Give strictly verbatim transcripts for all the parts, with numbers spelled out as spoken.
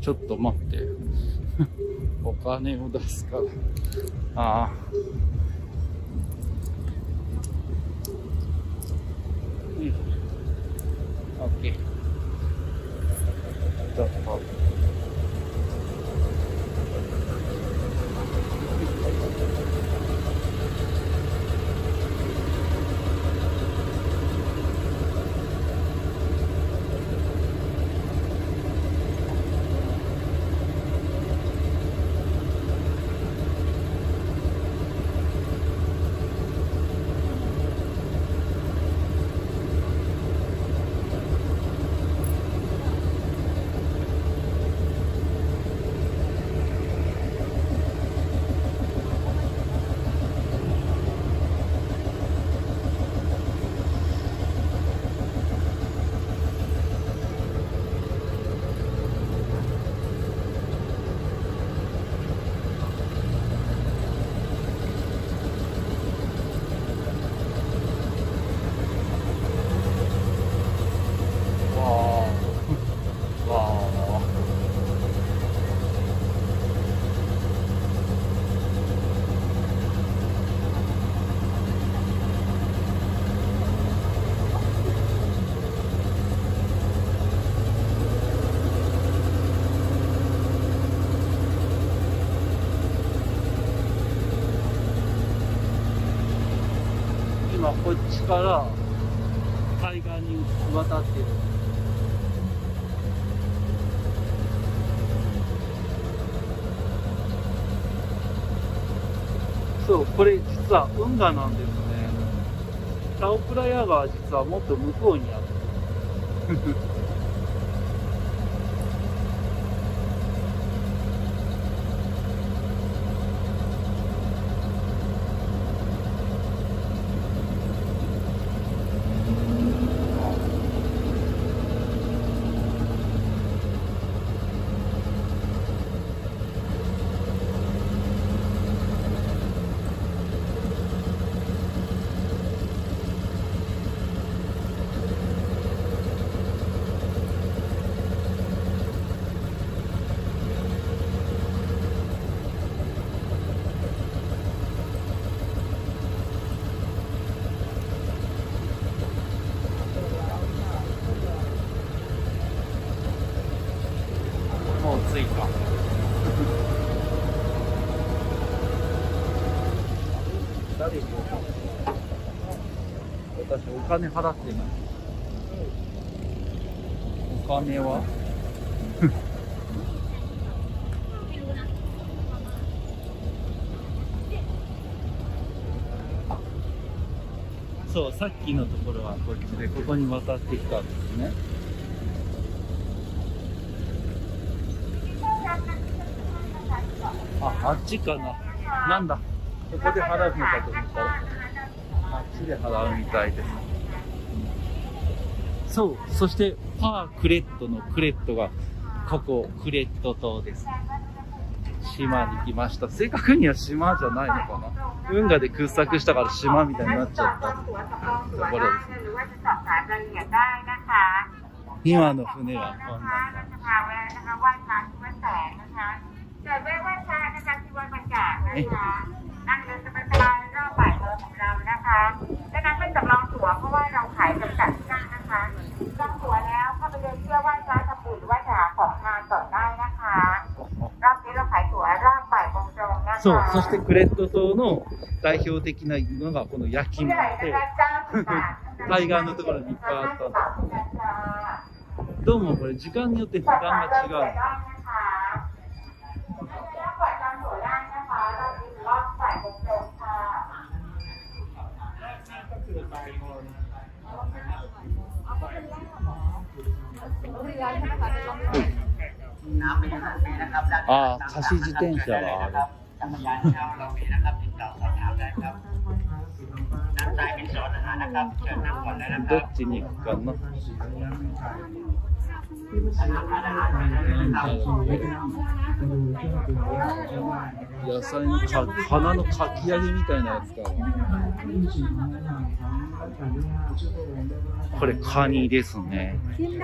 ちょっと待って。お金を出すから。ああ。うん。オッケー。どうぞ。今こっちから海岸に渡ってる。そう、これ実は運河なんですね。タオプラヤ川は実はもっと向こうにある。もう着いた。誰に私お金払ってない。お金はそう、さっきのところはこっちでここに渡ってきたんですね。あ、あっちかな。なんだ。ここで払うのかと思ったら、あっちで払うみたいです。そう、そしてパークレットのクレットがここクレット島です。島に来ました。正確には島じゃないのかな。運河で掘削したから島みたいになっちゃったところですね。今の船はこんなんだ。えนั่งเรือสบายๆรอบบ่ายโมงของเรานะคะและนั้นเป็นจำลองตั๋วเพราะว่าเราขายจำกัดที่นั่งนะคะจองตั๋วแล้วเข้าไปเดินเที่ยวไหว้พระทำบุญหรือว่าจะหาของทานก่อนได้นะคะรอบนี้เราขายตั๋วรอบบ่ายโมงตรงนะคะそう、そしてクレット島の代表的なのがこの焼き芋で海岸のところにいっぱいあった。どうもこれ時間によって時間が違う。ああ、貸し自転車がある。どっちに行くかな。 野菜のか花のかき揚げみたいなやつか。これカニですね。い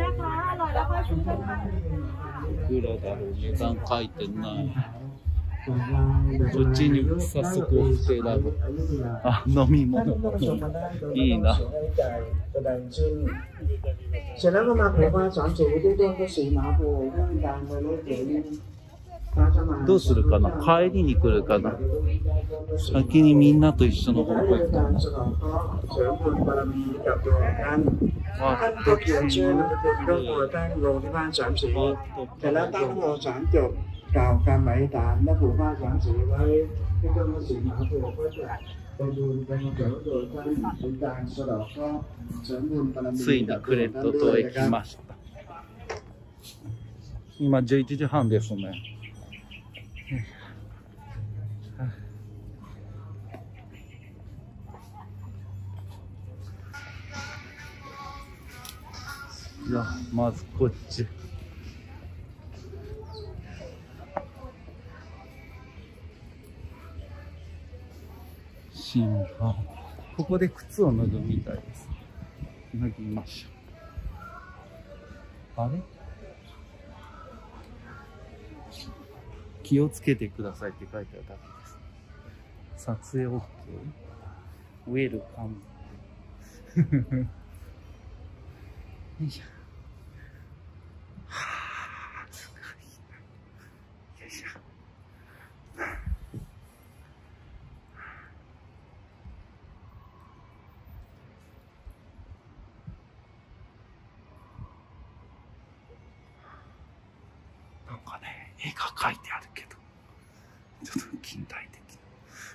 くらだろう、値段書いてない。こっちに早速お布施だろ。あ、飲み物もいいな。 เสร็จแล้วก็มาผูกผ้าสามสีด้วยต้นก็สีหมาผูกด้วยการไปรถเก๋งどうするかな、帰りに来るかな。先にみんなと一緒の方向行くかな。わท่านก็เขียนชื่อนามสกุลครอบครัวตั้งลงที่บ้านสามสีเสร็จแล้วตั้งโมสามจบกล่าวคำอธิษฐานและผูกผ้าสามสีไว้ที่ต้นก็สีหมาผูกก็จะเป็นบุญเป็นกุศลโดยท่านเป็นการสะเดาะเคราะห์เสริมบุญบารมีついにクレット島へ来ました。今じゅういちじはんですね。じゃあまずこっち。新版。ここで靴を脱ぐみたいです。脱ぎましょう。あれ？気をつけてくださいって書いてあるだけです。撮影 OK？ ウェルカム。よいしょ。はぁ、すごい。よいしょ。なんかね、絵が描いてあるけど、ちょっと近代的な。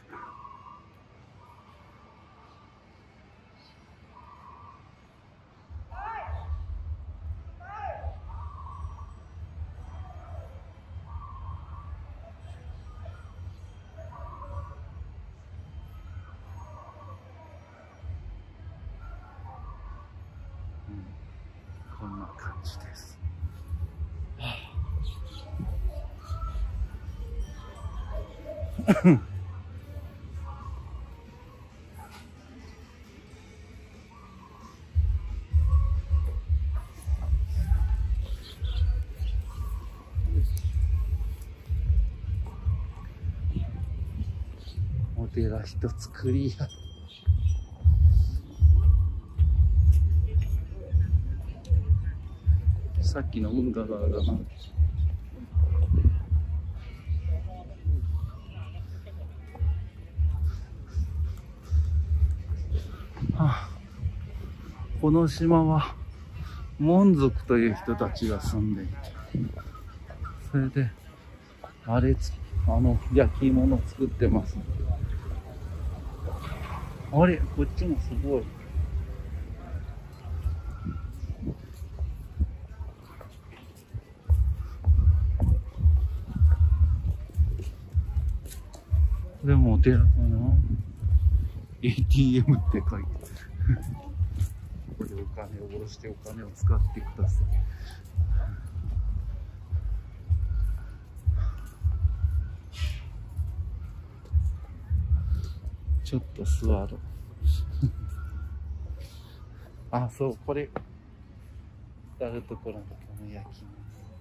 うん、こんな感じです。お寺一つクリア。さっきの運河がだな。この島はモン族という人たちが住んでいて、それであれあの焼き芋の作ってます。あれこっちもすごい。これもお寺かな。 エーティーエム って書いてある。ここでお金を下ろしてお金を使ってください。ちょっと座ろう。あ、そう、これあるところのこの焼き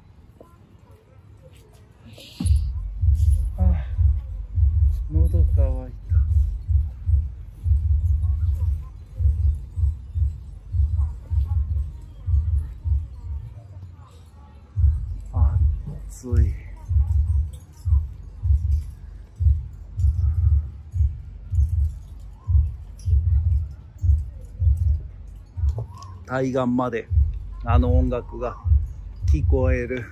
物。ああ、喉乾いた。暑い。対岸まであの音楽が聞こえる。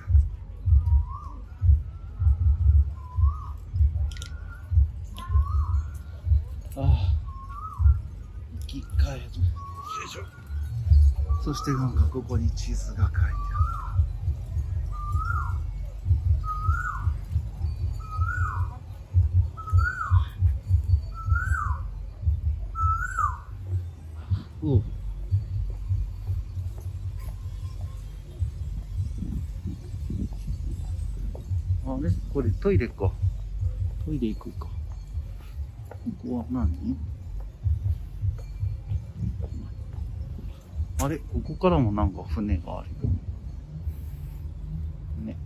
ああ、生き返る。よいしょ。そしてなんかここに地図が書いてある。 あれこれトイレか。トイレ行くか。ここは何？あれここからもなんか船があるよ。ね。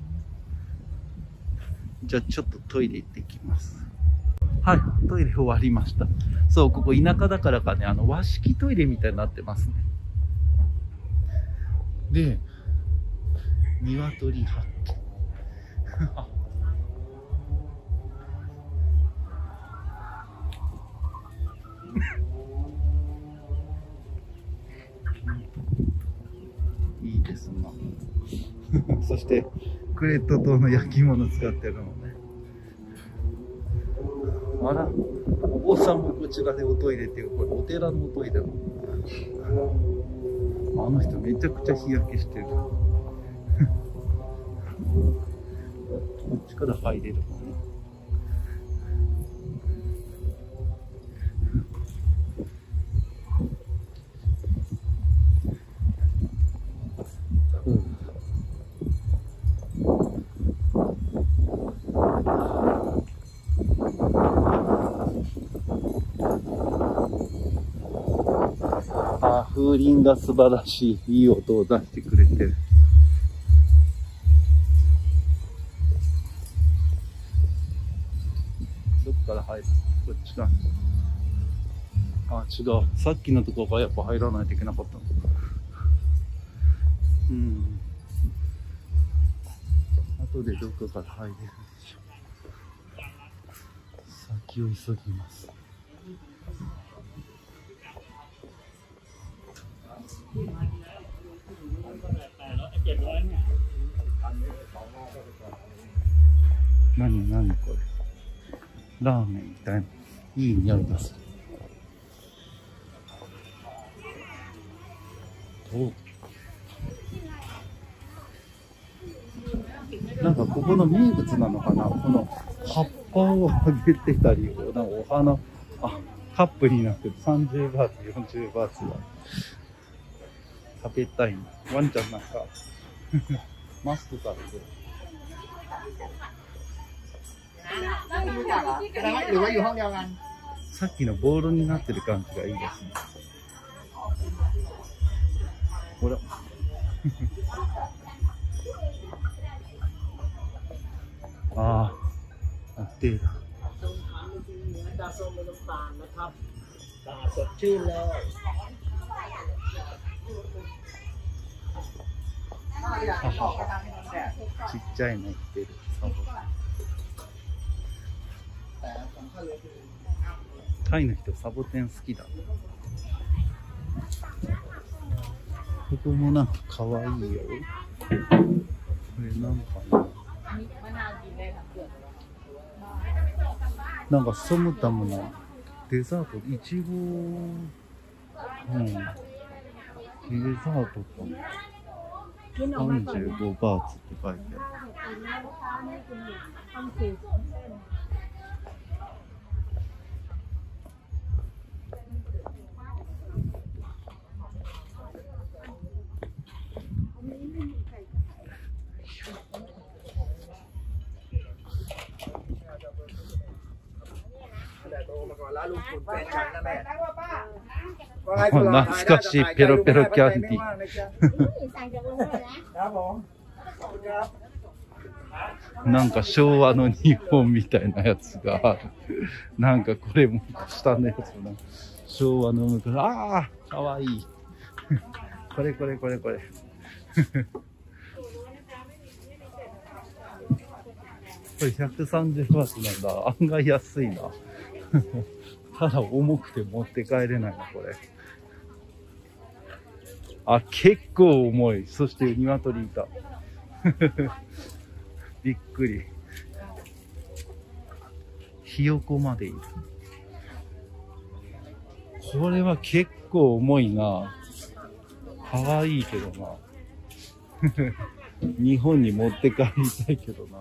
じゃあちょっとトイレ行ってきます。はい、トイレ終わりました。そう、ここ田舎だからかね、あの和式トイレみたいになってますね。で、鶏発見。いいですな。そしてクレット島の焼き物使ってるのね。あら、お坊さんもこちらでおトイレっていう、これお寺のおトイレなの。あの人めちゃくちゃ日焼けしてる。こっちから入れるのね。あ、風鈴が素晴らしい、いい音を出してくれてる。どっから入る？こっちか。あ、違う。さっきのところからやっぱ入らないといけなかったの。うん。後でどっかから入れるでしょう。先を急ぎます。何何これ。ラーメンみたいな。いい匂いがする。お、なんかここの名物なのかな、この葉っぱをあげてたり、なんかお花、あ、カップになってるさんじゅうバーツ、よんじゅうバーツは食べたいな。ワンちゃんなんかマスク食べてる。さっきのボールになってる感じがいいですね。ほらああ、あってだ。ちっちゃいの売ってる。タイの人サボテン好きだ。ここもなんかかわいいよ。これなんかな。なんかソムタムのデザート、いちご、うん、デザートかも。さんじゅうごバーツって書いてある。懐かしいペロペロキャンディー。なんか昭和の日本みたいなやつがある。なんかこれも下のやつな。昭和の昔。ああ、かわいい。これこれこれこれ。これひゃくさんじゅうバーツなんだ。案外安いな。ただ重くて持って帰れないな、これ。あ、結構重い。そして鶏いた。びっくり。ひよこまでいる。これは結構重いな。かわいいけどな。日本に持って帰りたいけどな。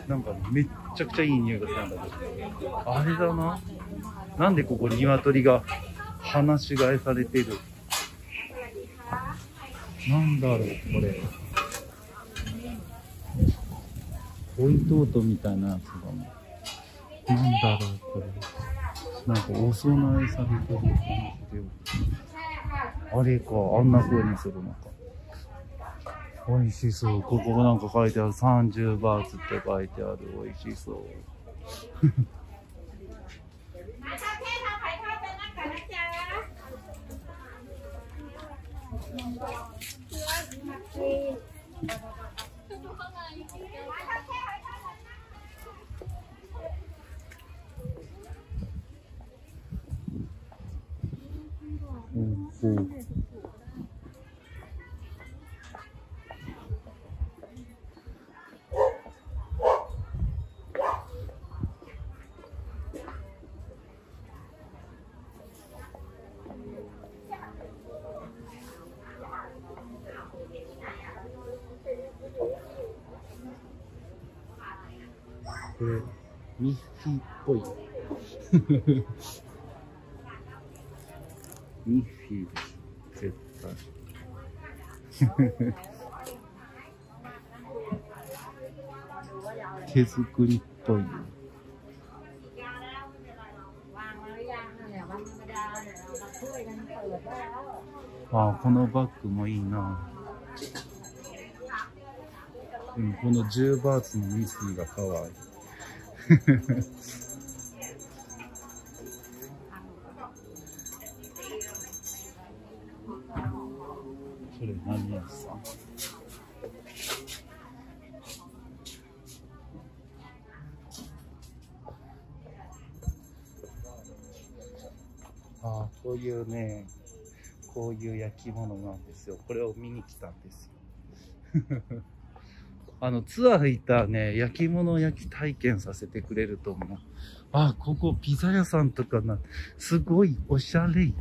なんかめっちゃくちゃいい匂いがするんだけど。あれだな。なんでここ鶏が放し飼いされてる。なんだろう、これ。ホイトートみたいなやつだな。なんだろう、これ。なんかお供えされてる感じで。あれか、あんな風にするのか。美味しそう。ここなんか書いてある。さんじゅうバーツって書いてある。美味しそう。ほうほう。これ、ミッフィーっぽい。ミッフィーです。絶対。手作りっぽい。ああ、このバッグもいいな。うん、このじゅうバーツのミッフィーが可愛い。それ何やつさん。ああ、こういうね、こういう焼き物なんですよ。これを見に来たんですよ。あの、ツアー行ったらね、焼き物焼き体験させてくれると思う。あ、ここピザ屋さんとかな、すごいおしゃれ。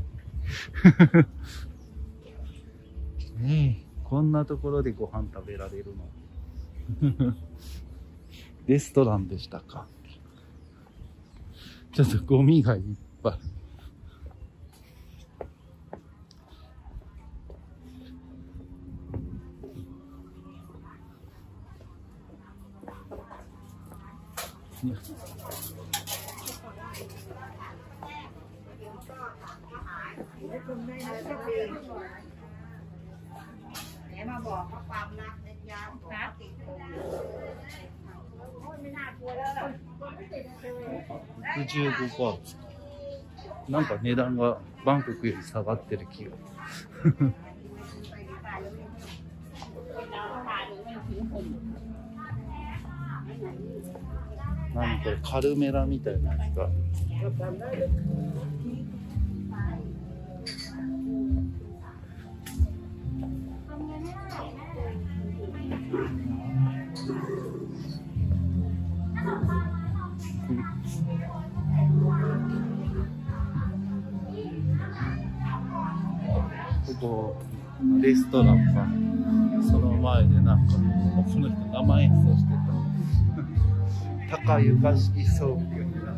ねえ、こんなところでご飯食べられるの。レストランでしたか。ちょっとゴミがいっぱい。 มาบอกว่าความรักเนี่ยยาวกว่าติดไม่น่ากลัวแล้วろくじゅうごパーツ。なんか値段がバンコクより下がってる気が。何これ、カルメラみたいなやつが。ここレストランか。その前でなんかこの人生演奏してた。高床式装備になる。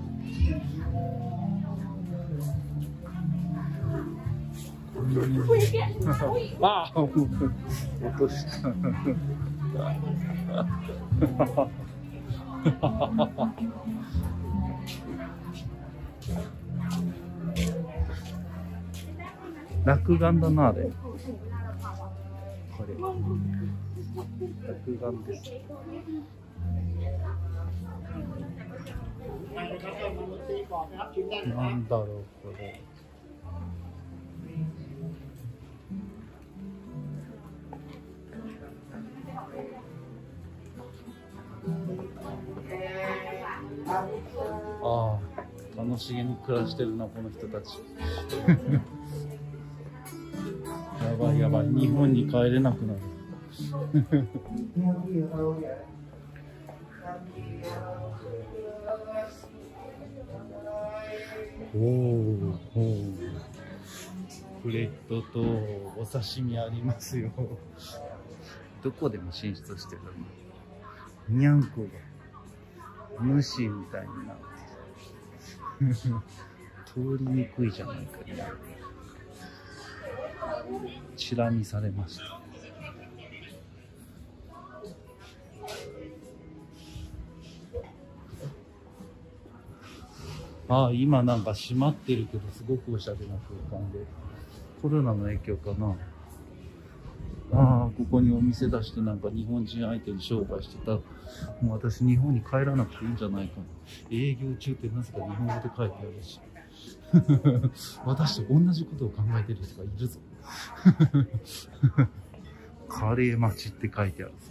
ああ、落とした。落眼だな、あれ。これ。落眼です。なんだろう、これ。ああ、楽しげに暮らしてるな、この人たち。やばいやばい、日本に帰れなくなる。おお、プレートとお刺身ありますよ。どこでも進出してるの。にゃんこが。 主みたいになってる。通りにくいじゃないかな。チラ見されました。ああ、今なんか閉まってるけど、すごくおしゃれな空間で。コロナの影響かな。ああ、ここにお店出してなんか日本人相手に商売してた。もう私日本に帰らなくていいんじゃないかな。営業中ってなぜか日本語で書いてあるし。私と同じことを考えてる人がいるぞ。カレー町って書いてあるぞ。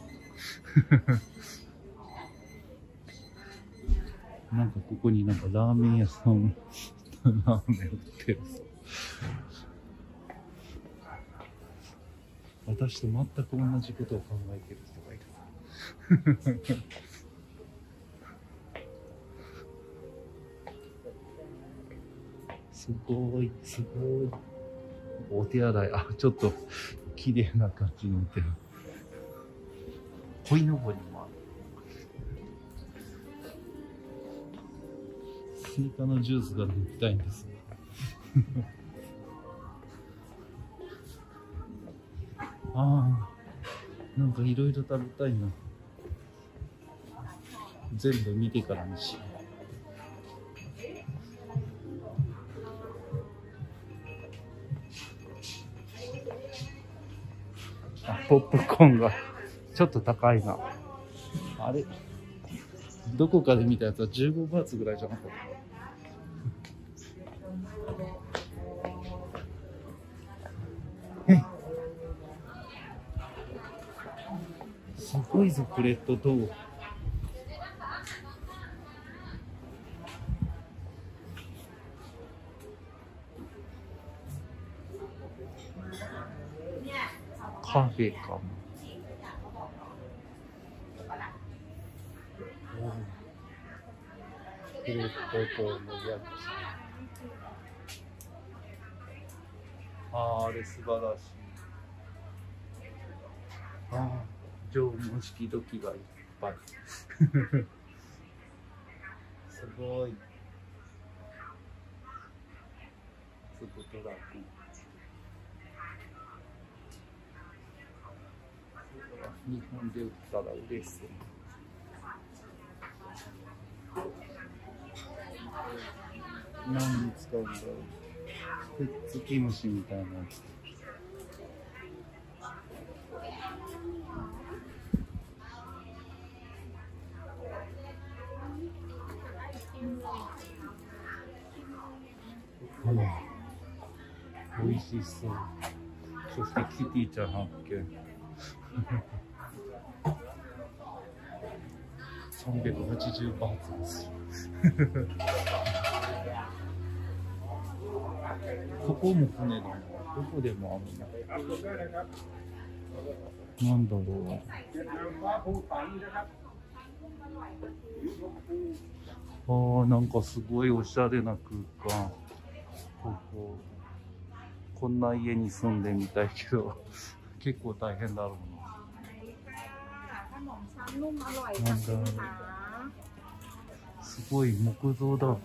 なんかここになんかラーメン屋さん、ラーメン売ってるぞ。私と全く同じことを考えている人がいる。すごい、すごい。お手洗い、あ、ちょっと綺麗な感じのお手洗い。鯉のぼりもある。スイカのジュースが飲みたいんです。ああ、なんかいろいろ食べたいな。全部見てからにしよう。あ、ポップコーンがちょっと高いな。あれ、どこかで見たやつはじゅうごバーツぐらいじゃなかった。すごいぞ、プレットどう？カフェかも。プレットとのやつ。ああ、あれ素晴らしい。ああ、縄文式土器がいっぱい。すごい。スコトラク。日本で売ったら嬉しそう。何に使うんだろう。くっつき虫みたいなやつ。うん、美味しそう。そしてキティちゃん発見。さんびゃくはちじゅうバーツです。ここも船だな。どこでもあるな。なんだろう。ああ、なんかすごいおしゃれな空間。ここ。こんな家に住んでみたいけど、結構大変だろうな。なんだろう。すごい木造だ。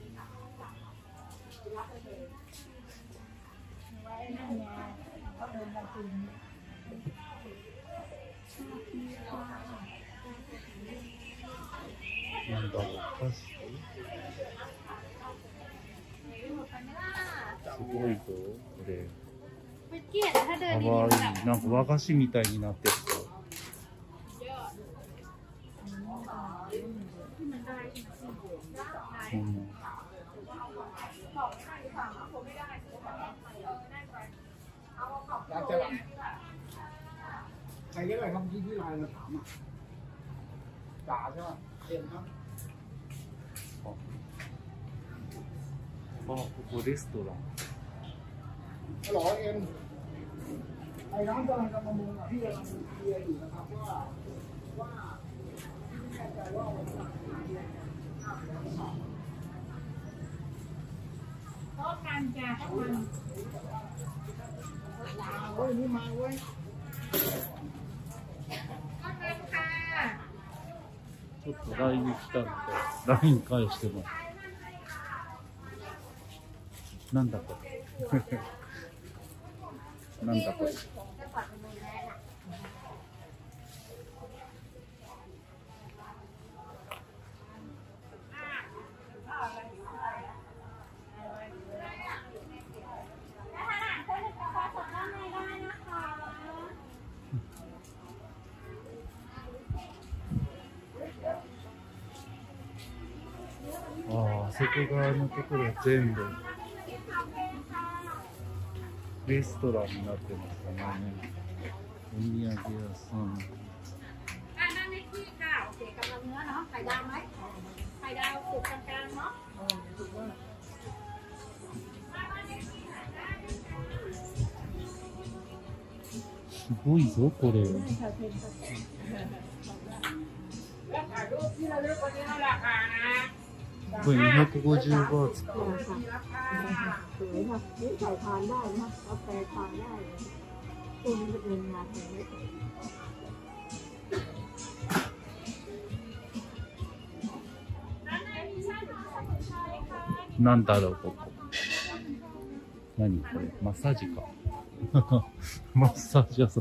なんだろう、お菓子。すごいぞ、これ。かわいい。なんか和菓子みたいになってる。うん、 ใครเรียกอะไรครับที่ที่ไลน์เราถามอ่ะจ๋าใช่ไหมเอ็มครับあ、ここレストラン。 ฮัลโหลเอ็มไอ้น้องกำลังจะประมูลอ่ะพี่กำลังเคลียร์อยู่นะครับว่าว่าไม่แน่ใจว่าวันไหนโต๊ะกันจ้ะทุกคนเว้ยนี่มาเว้ยโต๊ะกันค่ะちちょっとライブ来たので、ライン 返してます。なんだこれ。なんだこれ。ああ、あそこ側のところは全部レストランになってますかね。お土産屋さん。すごいぞ、これ。これにひゃくごじゅうバーツか。なんだろう、ここ。何これ、マッサージか。マッサージ屋さん。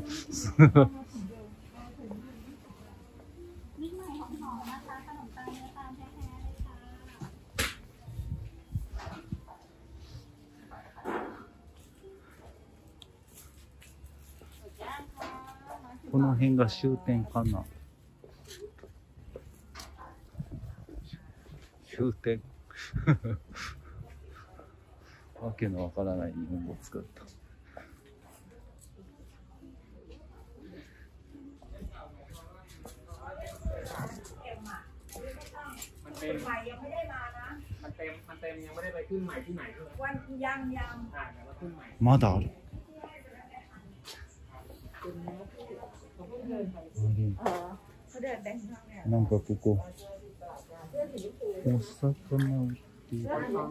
この辺が終点かな。終点。わけのわからない日本語を使った。 มันเต็มยังไม่ได้มานะมันเต็มมันเต็มยังไม่ได้ไปขึ้นใหม่ที่ไหนเลยวันยังยังอ่าเดี๋ยวมาขึ้นใหม่まだある。なんかここお魚売っている。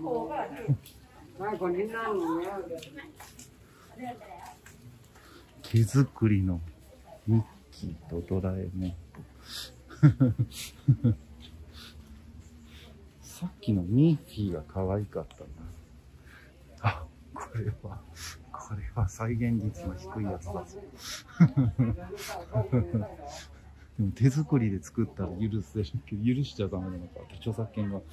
手作りのミッキーとドラえもん。さっきのミッキーが可愛かったな。あ、これはこれは再現率の低いやつだぞ。でも手作りで作ったら許せるけど、許しちゃダメなのか、著作権が。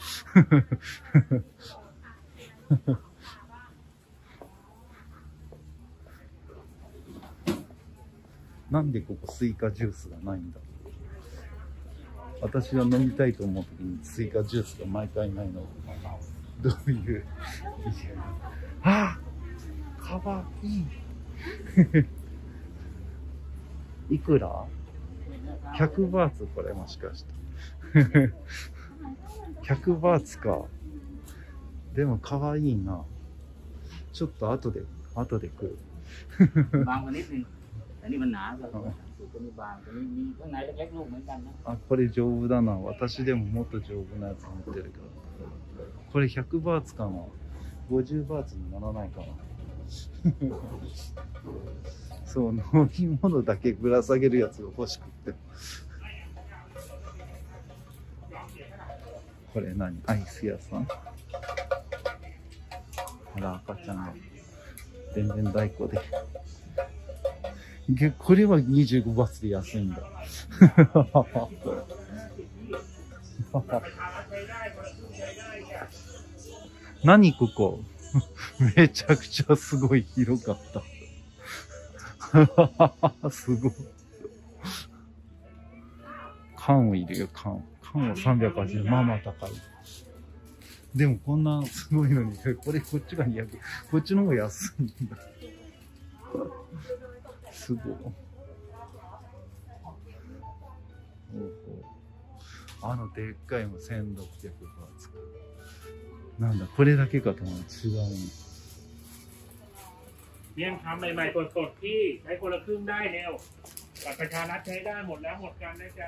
なんでここスイカジュースがないんだろう。私が飲みたいと思う時にスイカジュースが毎回ないの。どういう。ああ、かわいい。いくら ?ひゃく バーツこれもしかして。ひゃく バーツか。でもかわいいな。ちょっと後で、後で来る。あ、これ丈夫だな。私でももっと丈夫なやつ持ってるから。これひゃくバーツかな。ごじゅうバーツにならないかな。そう、飲み物だけぶら下げるやつが欲しくって。これ何？アイス屋さん？ほら、赤ちゃんが。全然大根で。これはにじゅうごバーツで安いんだ。何ここ？めちゃくちゃすごい広かった。すごい。缶を入れるよ、缶。缶はさんびゃくはちじゅうえん。まあまあ高い。でもこんなすごいのに、これこっちがにひゃく、こっちの方が安いんだ。すごい。あのでっかいもせんろっぴゃくバーツ。なんだ、これだけかと思う。違うの。 เมี่ยงคำใหม่ๆสดๆที่ใช้คนละครึ่งได้เร็วบัตรประชารัฐใช้ได้หมดแล้วหมดกันนะจ๊ะ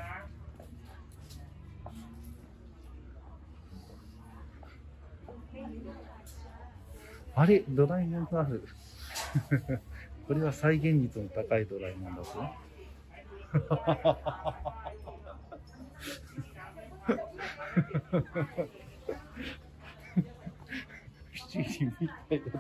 あれ、ドラえもんがある。これは再現率の高いドラえもんだぞ。 七時みたいだった。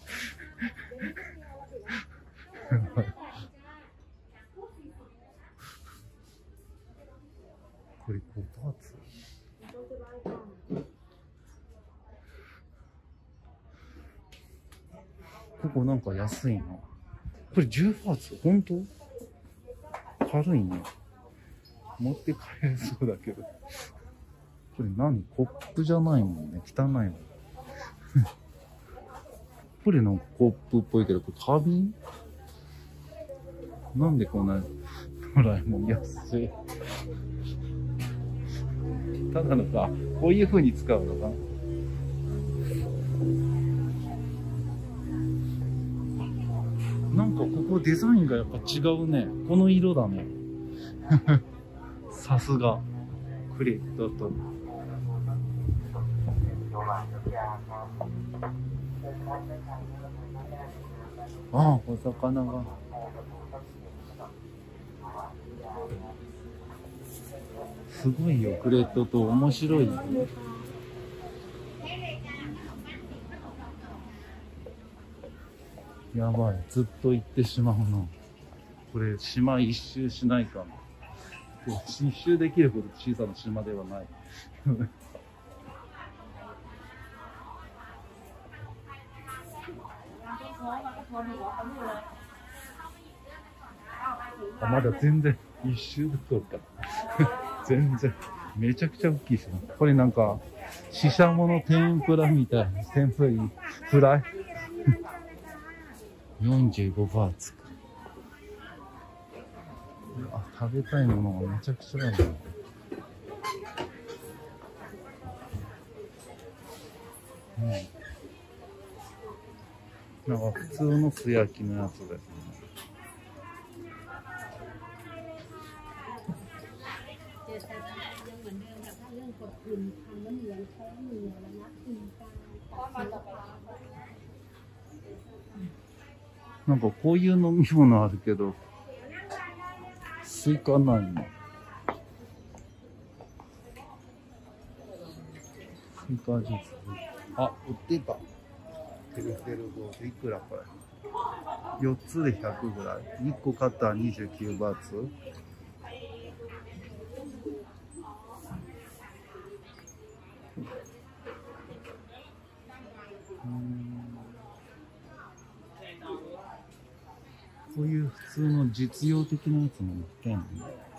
これごパーツ？ここなんか安いな。これじゅうパーツ？本当？軽いね。持って帰れそうだけど。これ何？コップじゃないもんね。汚いもん。これなんかコップっぽいけど、これ花瓶？なんでこんなドラえもん安い？ただのか、こういう風に使うのかな。なんかここデザインがやっぱ違うね。この色だね。さすが。クレットと。ああ、お魚が。すごいよ、クレットと面白い。やばい、ずっと行ってしまうな。これ、島一周しないかな。一周できるほど小さな島ではない。あ、まだ全然一周どころか。全然。めちゃくちゃ大きいしな。これなんか、シシャモの天ぷらみたいな。天ぷらにフライよんじゅうごパーツか。あ、食べたいものがめちゃくちゃある。うん。なんか普通の素焼きのやつですね。なんかこういう飲み物あるけど、スイカないの。スイカジュース。あ、売ってた。てるてるゴールいくらこれ。よっつでひゃくぐらい。いっこ買ったらにじゅうきゅうバーツ。こういう普通の実用的なやつも売ってんのね。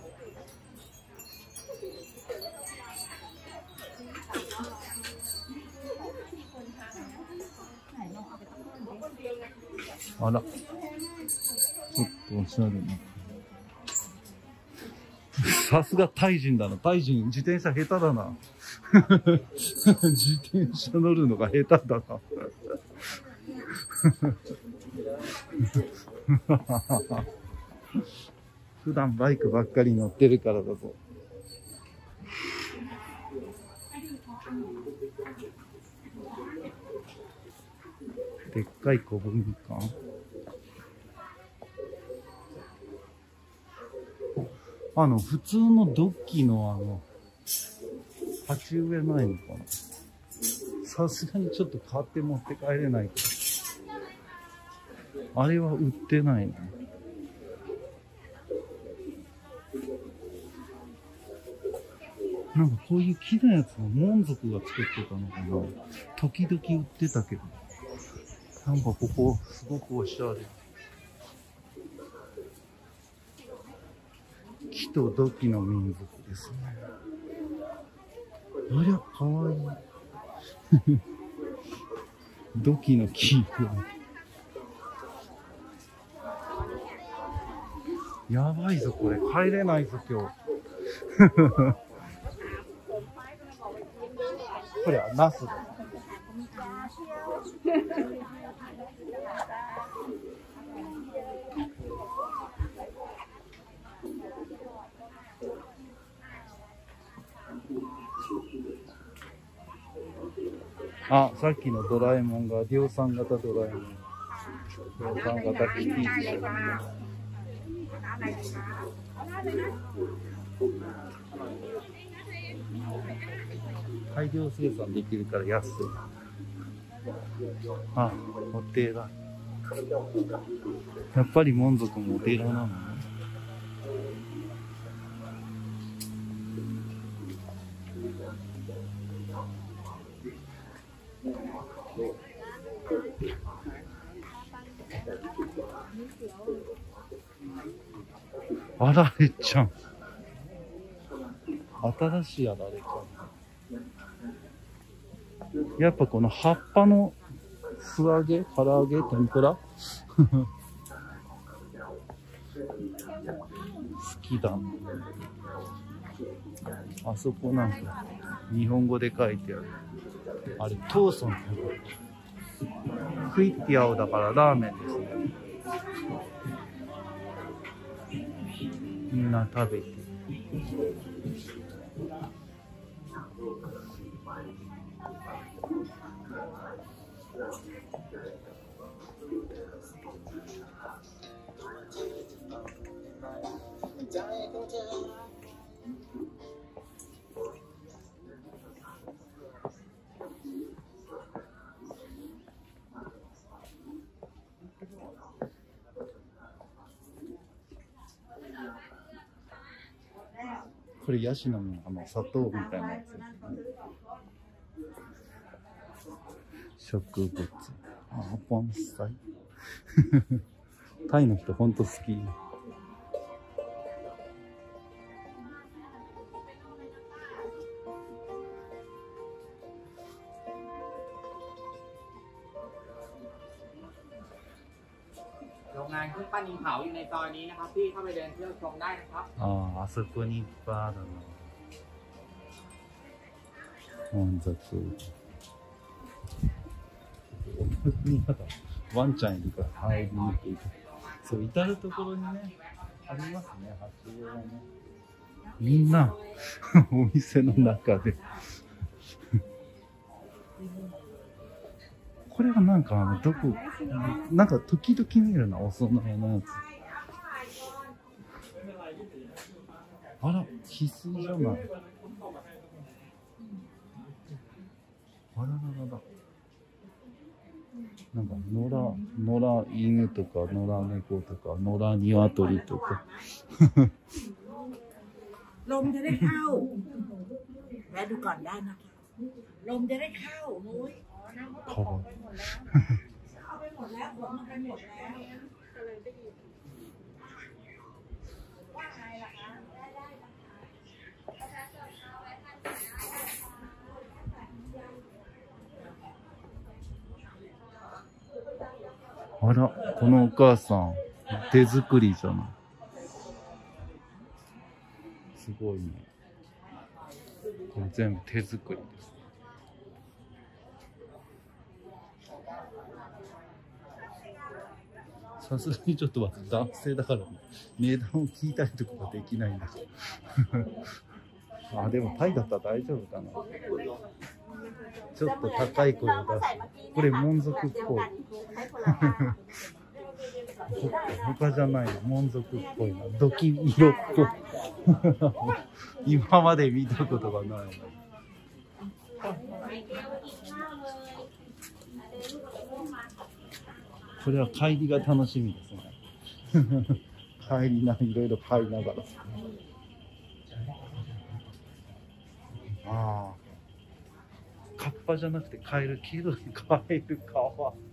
あら、ちょっとおしゃれな。さすがタイ人だな。タイ人、自転車下手だな。自転車乗るのが下手だな。普段バイクばっかり乗ってるからだと。でっかい小麦か。あの、普通のドッキのあの、鉢植えないのかな。さすがにちょっと買って持って帰れないけど。あれは売ってないね。なんかこういう木のやつも門族が作ってたのかな。時々売ってたけど。なんかここ、すごくおしゃれ。木と土器の民族ですね。ありゃ、かわいい。土器の木。やばいぞ、これ。帰れないぞ、今日。これはナスだ。あ、さっきのドラえもんが量産型ドラえもん。量産型キティちゃん。 大量生産できるから安い。あ、お寺。やっぱり門族もお寺なのね。あられちゃん。新しいあられちゃん。やっぱこの葉っぱの素揚げ、唐揚げ、天ぷら好きだ。あそこなんか日本語で書いてある。あれ、トーソンってクイッティアオだからラーメンですね。みんな食べて。これヤシの実、あの砂糖みたいなやつですね。植物。あ、盆栽。タイの人ほんと好き。 โรงงานเครื่องปั้นดินเผาอยู่ในซอยนี้นะครับพี่เข้าไปเดินเที่ยวชมได้นะครับああ、あそこにいっぱいあるな。満足。ワンちゃんいるから入りにくい。そう、至るところにね、ありますね、はしごがね。みんな、お店の中で。これはなんか、あの、どこ、なんか時々見るな、お供えのやつ。あら、翡翠じゃない。あらららら。なんか、野良、野良犬とか、野良猫とか、野良鶏とか。 ลมจะได้เข้าแวะดูก่อนได้นะคะลมจะได้เข้านุ้ยかわいい。 เอาไปหมดแล้วหัวมันไปหมดแล้วว่าไงล่ะคะได้ได้あら、このお母さん、手作りじゃない。すごいね。これ全部手作りです。さすがにちょっと私男性だから値段を聞いたりとかできないんだけど。あ、でもタイだったら大丈夫かな。ちょっと高い声を出す。これ門族っぽい。他じゃないの、門族っぽいな。ドキ色っぽい。今まで見たことがない。これは帰りが楽しみですね。帰りな、いろいろ買いながら。ああ。カッパじゃなくてカエル、黄色いカエルかわいい。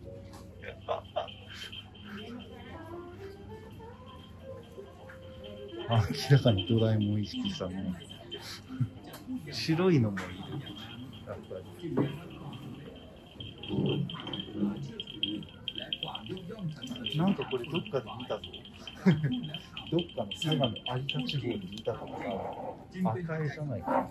明らかにドラえもん意識したね。白いのもいる。やっぱり。なんかこれどっかで見たぞ。どっかの佐賀の有田地方で見たことがある。赤いじゃないかな。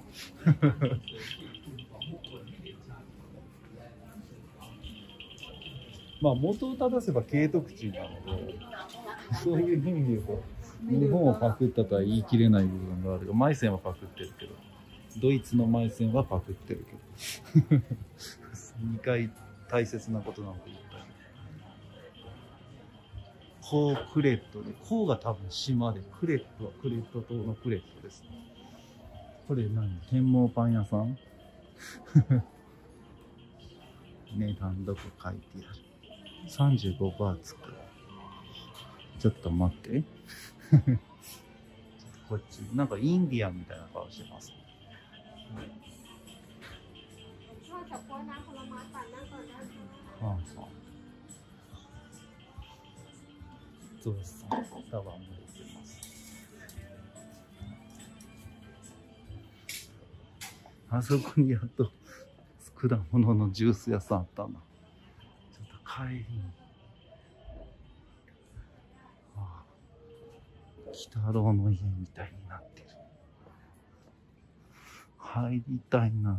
まあ元を正せば慶徳鎮なので、そういう意味で言うと日本をパクったとは言い切れない部分があるが、マイセンはパクってるけど、ドイツのマイセンはパクってるけどにかい大切なことなので言ったり、コークレットで、コーが多分島で、クレットはクレット島のクレットですね。 これ何？天毛パン屋さん値段どこ書いてある？さんじゅうごバーツく。ちょっと待って。こっち、なんかインディアンみたいな顔してます。はあはあ。ゾウさん、タワーも出てます。あそこにやっと果物のジュース屋さんあったな。ちょっと帰りに。ああ、鬼太郎の家みたいになってる。入りたいな。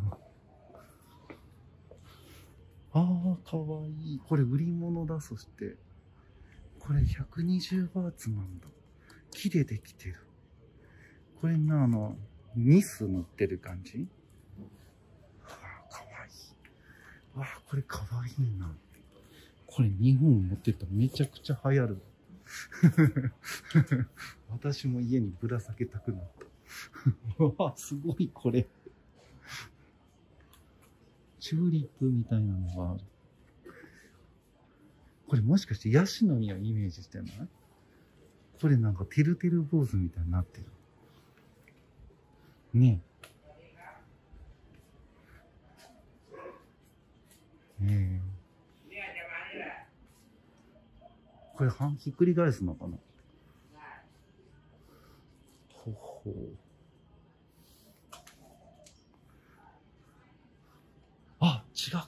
ああ、かわいい。これ売り物だ、そして。これひゃくにじゅうバーツなんだ。木でできてる。これな、あの、ニス塗ってる感じ？はあ、かわいい。わあ、これかわいいな。これ日本持ってたらめちゃくちゃ流行る。私も家にぶら下げたくなった。うわあ、すごいこれ。チューリップみたいなのがある。これもしかしてヤシの実をイメージしてない？これなんかてるてる坊主みたいになってる。ねえ。ねえ。これ半ひっくり返すのかな？ほほう。あ、違った。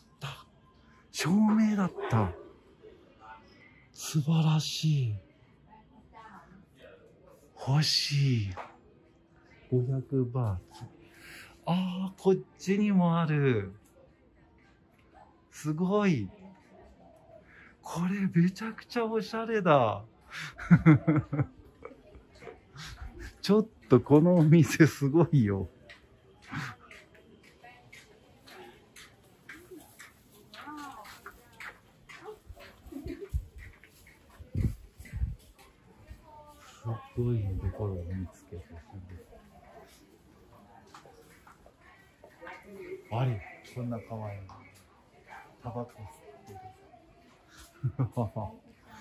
照明だった。素晴らしい。欲しい。ごひゃくバーツ。ああ、こっちにもある。すごい。これめちゃくちゃおしゃれだ。ちょっとこのお店すごいよ。すごいところを見つけてあれ、こんな可愛い。タバコ吸ってる。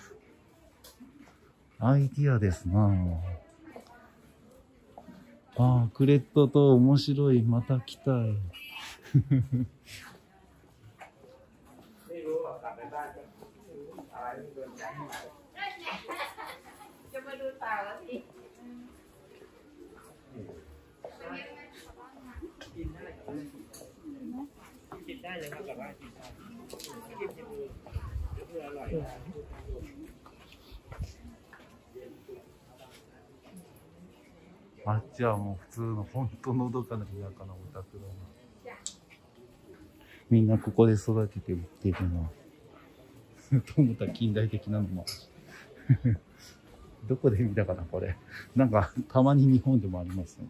アイディアですなぁ。ああ、クレットと面白い。また来たい。 กินได้เลยครับแบบว่ากินได้กินจะดูคืออร่อยあっちはもう普通の本当のどかな田舎のお宅だな。みんなここで育てて売ってるな。と思ったら近代的なのもある。どこで見たかなこれ。なんかたまに日本でもありますね。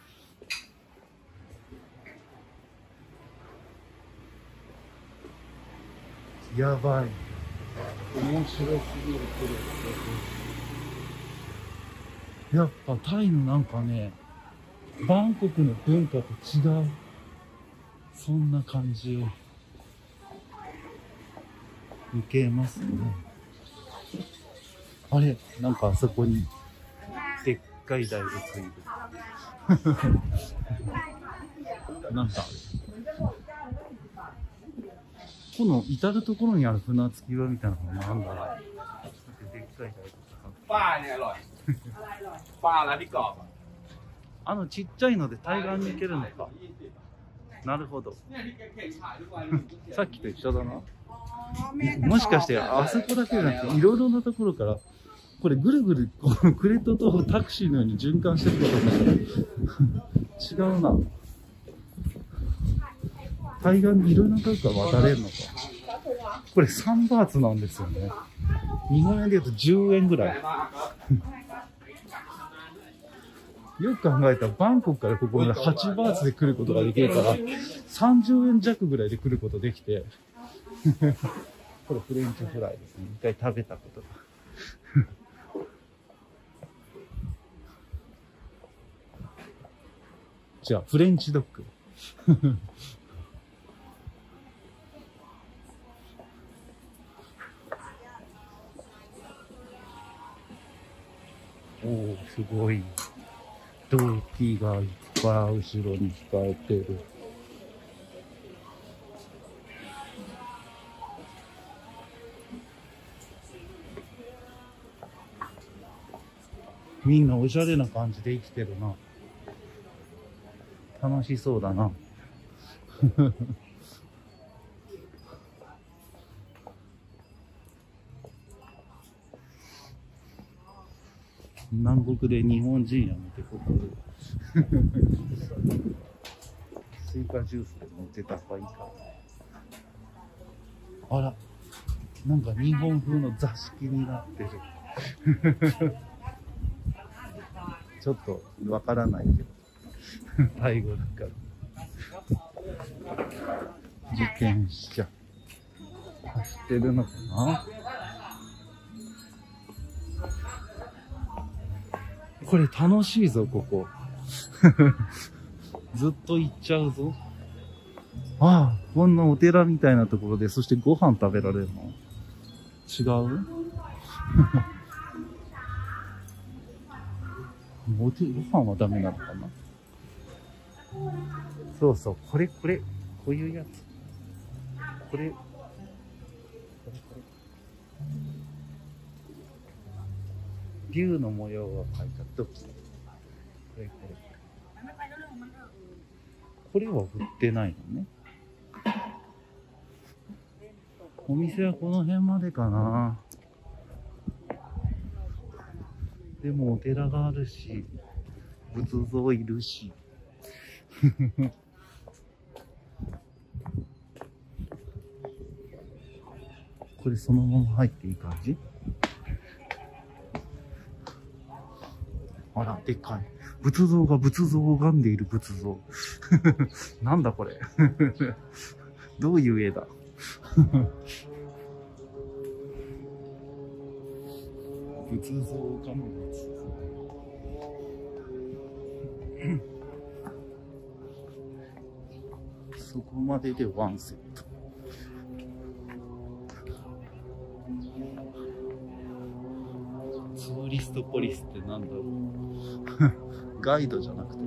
やばい。面白すぎるこれ。やっぱタイのなんかね、バンコクの文化と違う。そんな感じを受けますね。あれ、なんかあそこにでっかい大仏いる。なんかこの至るところにある船着き場みたいなのがなんだろう。でっかい大仏。 ป้าเนี่ยอร่อยป้าร้านที่กรอบあのちっちゃいので対岸に行けるのか。なるほど。さっきと一緒だな。もしかしてあそこだけじゃなくていろいろなところからこれぐるぐるこのクレットとタクシーのように循環してることか違うな。対岸にいろんなとこから渡れるのか。これさんバーツなんですよね。日本円で言うとじゅうえんぐらい。よく考えたらバンコクからここまではちバーツで来ることができるからさんじゅうえん弱ぐらいで来ることできてこれフレンチフライですね。一回食べたことがじゃあ、フレンチドッグ。おお、すごい。銅器がいっぱい後ろに控えてる。みんなおしゃれな感じで生きてるな。楽しそうだな。南国で日本人やめてここで。スイカジュースで乗ってた方がいいか。あら、なんか日本風の座敷になってる。ちょっとわからないけど。タイ語だから。自転車。走ってるのかな？これ楽しいぞ、ここ。ずっと行っちゃうぞ。ああ、こんなお寺みたいなところで、そしてご飯食べられるの？違う？お手ご飯はダメなのかな？そうそう、これこれ、こういうやつ。これ、これこれ。竜の模様が描いた土器。これこれ。これは売ってないのね。お店はこの辺までかな。でもお寺があるし、仏像いるし。これそのまま入っていい感じ？あら、でっかい。仏像が仏像を拝んでいる仏像。なんだこれ。どういう絵だ。仏像を拝む仏像。そこまででワンセット。ツーリストポリスってなんだろう。ガイドじゃなくて。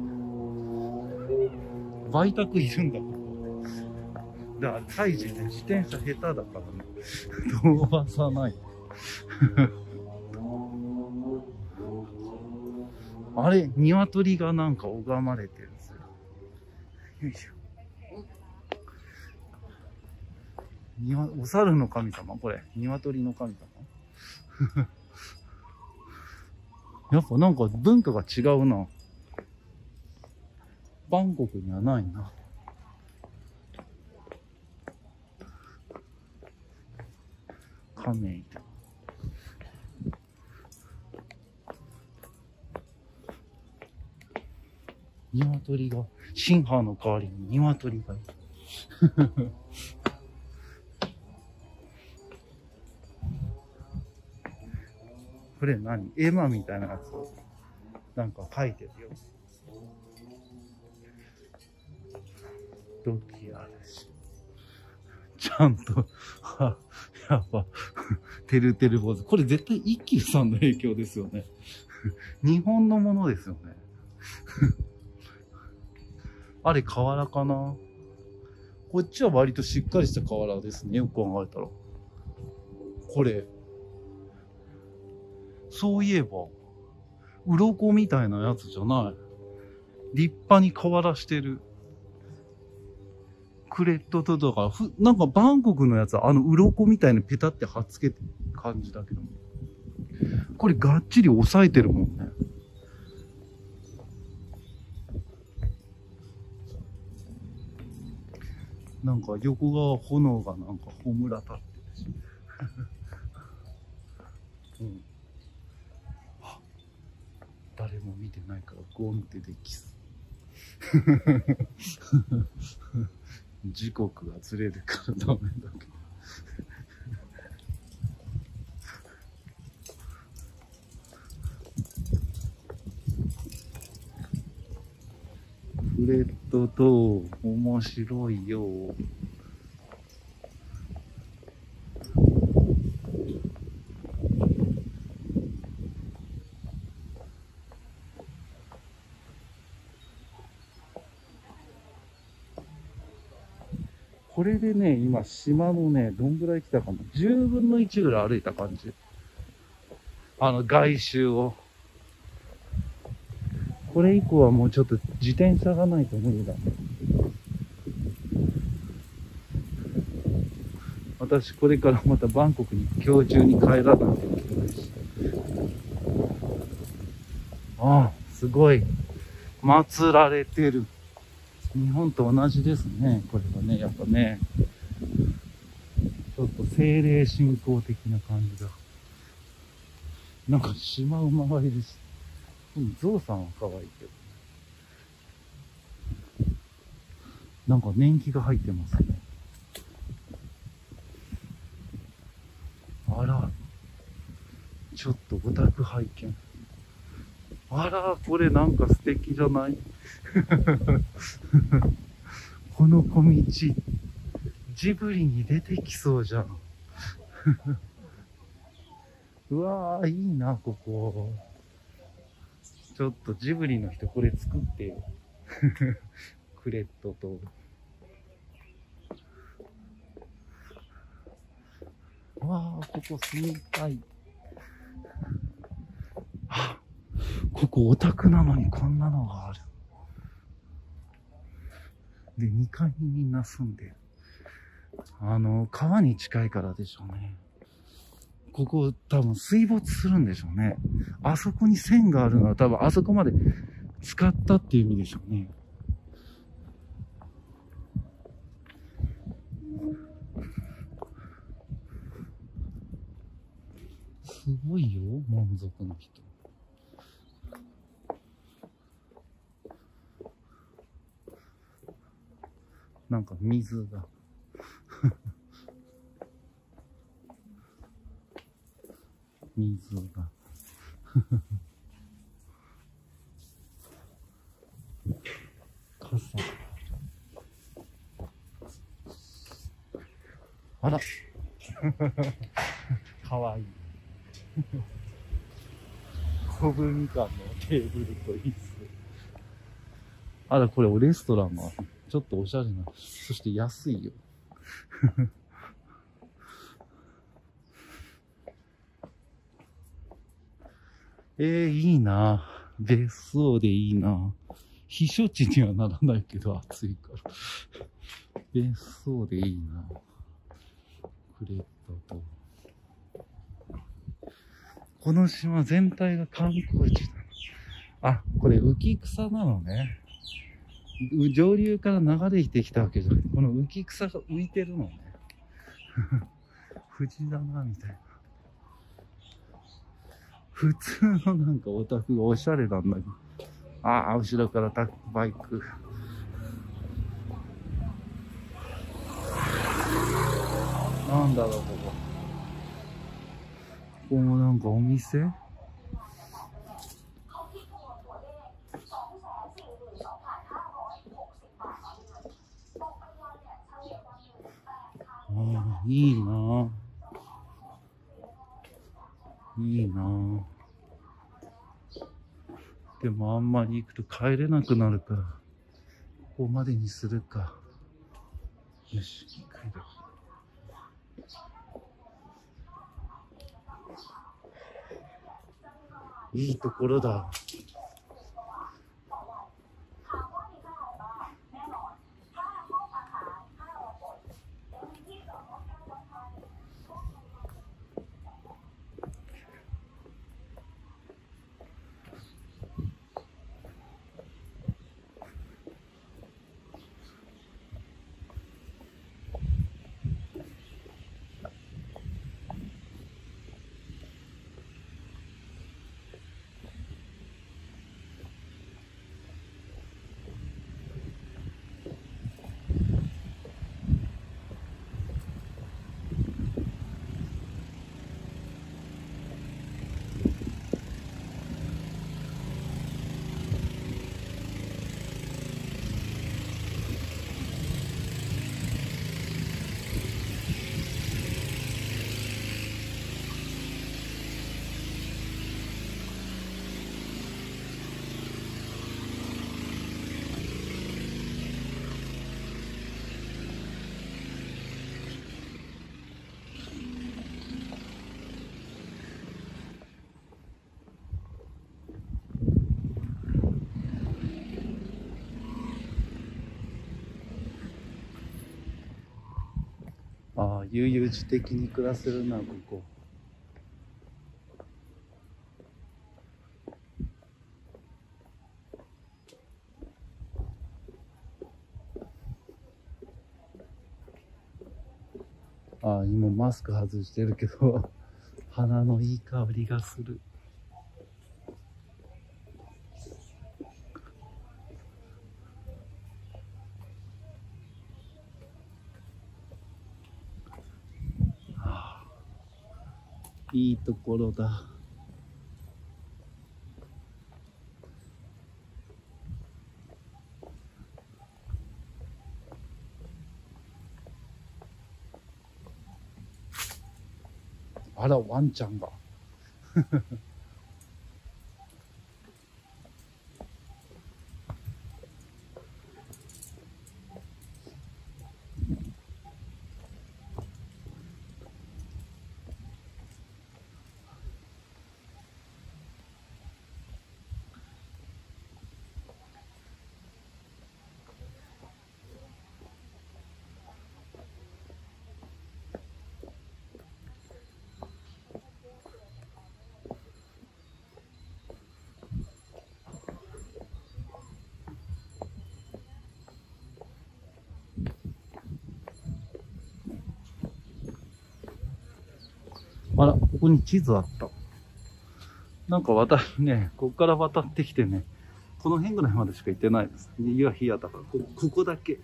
売宅いるんだ、ここ。だから、タイ人ね、自転車下手だからね。飛ばさない。あれ、鶏がなんか拝まれてるんですよ。よいしょ。にわ、お猿の神様これ。鶏の神様やっぱなんか文化が違うな。バンコクにはないな。亀いる。鶏が、シンハーの代わりに鶏がいる。これ何？絵馬みたいなやつをなんか描いてるよ。土器あるし。ちゃんと、は、やっぱ、てるてる坊主。これ絶対一休さんの影響ですよね。日本のものですよね。あれ、瓦かな？こっちは割としっかりした瓦ですね。よく考えたら。これ。そういえば、鱗みたいなやつじゃない。立派に瓦してる。クレットととか、ふ、なんかバンコクのやつはあの鱗みたいにペタって貼っつけてる感じだけども。これがっちり押さえてるもんね。なんか横側炎がなんか炎立ってるし。うん。誰も見てないからゴンってできす。時刻がずれるからダメだけど。 クレットと面白いよ。これでね、今島のね、どんぐらい来たかな。じゅうぶんのいちぐらい歩いた感じ。あの外周を。これ以降はもうちょっと自転車がないと無理だ。私これからまたバンコクに今日中に帰らないといけないし。ああ、すごい。祀られてる。日本と同じですね。これはね、やっぱね。ちょっと精霊信仰的な感じだ。なんか島馬がいるし。ゾウさんは可愛いけど。なんか年季が入ってますね。あら。ちょっとオタク拝見。あら、これなんか素敵じゃないこの小道、ジブリに出てきそうじゃん。うわー、いいな、ここ。ちょっとジブリの人これ作ってよ。クレットと。わー、ここ住みたい。あ、ここオタクなのにこんなのがある。で、にかいにみんな住んでる。あの、川に近いからでしょうね。ここ多分水没するんでしょうね。あそこに線があるのは多分あそこまで使ったっていう意味でしょうね。すごいよ、満足の人。なんか水が。水が。傘。あら。かわいい。古文館のテーブルと椅子。あら、これレストランがちょっとおしゃれな。そして安いよ。えー、いいな。別荘でいいな。避暑地にはならないけど暑いから。別荘でいいな。クレットと。この島全体が観光地なの。あ、これ浮草なのね。上流から流れてきたわけじゃなくて、この浮草が浮いてるのね。藤だな、みたいな。普通のなんかオタクがおしゃれなんだけど。ああ、後ろからタックバイク。なんだろう、ここ。ここもなんかお店？ああ、いいなぁ。いいなぁ。でもあんまり行くと帰れなくなるから、ここまでにするか。よし、帰ろう。いいところだ。 悠々自適に暮らせるな、ここ。あ、今マスク外してるけど、鼻のいい香りがする。はあ、いいところだ。あら、ワンちゃんが。あら、ここに地図あった。なんか渡るね、ここから渡ってきてね、この辺ぐらいまでしか行ってないです。いや、冷やだから、こ、ここだけ。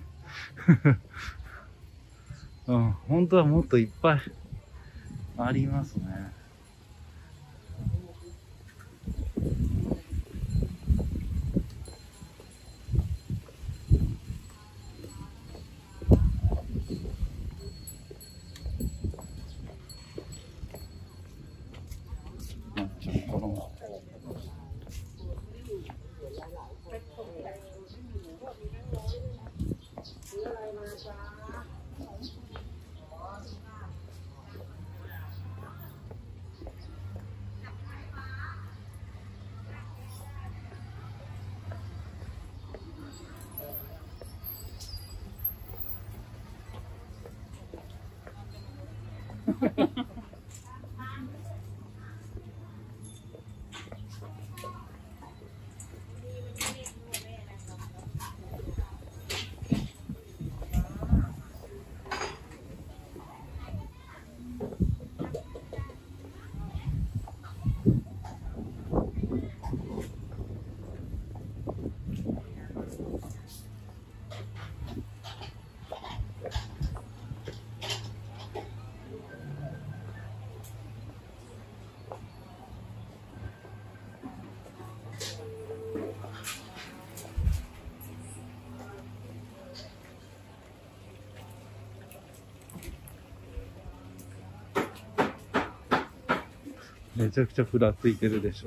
うん、本当はもっといっぱいありますね。めちゃくちゃふらついてるでしょ。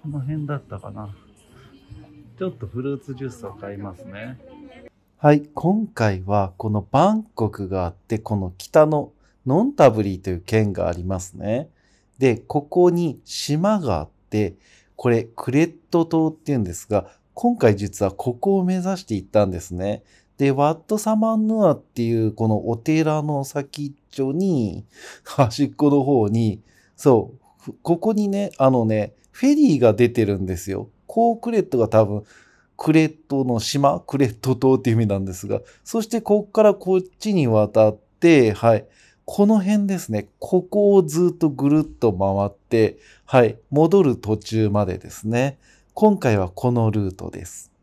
この辺だったかな。ちょっとフルーツジュースを買いますね。はい、今回はこのバンコクがあって、この北のノンタブリーという県がありますね。で、ここに島があって、これクレット島っていうんですが、今回実はここを目指して行ったんですね。で、ワットサマンヌアっていうこのお寺の先っちょに、端っこの方に、そう、ここにね、あのね、フェリーが出てるんですよ。コークレットが多分、クレットの島、クレット島っていう意味なんですが、そしてこっからこっちに渡って、はい、この辺ですね、ここをずっとぐるっと回って、はい、戻る途中までですね。今回はこのルートです。